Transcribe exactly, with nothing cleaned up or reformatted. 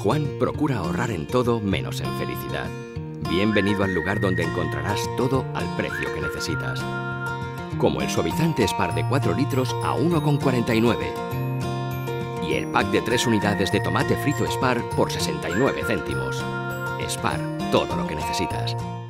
Juan procura ahorrar en todo menos en felicidad. Bienvenido al lugar donde encontrarás todo al precio que necesitas. Como el suavizante Spar de cuatro litros a uno con cuarenta y nueve. Y el pack de tres unidades de tomate frito Spar por sesenta y nueve céntimos. Spar, todo lo que necesitas.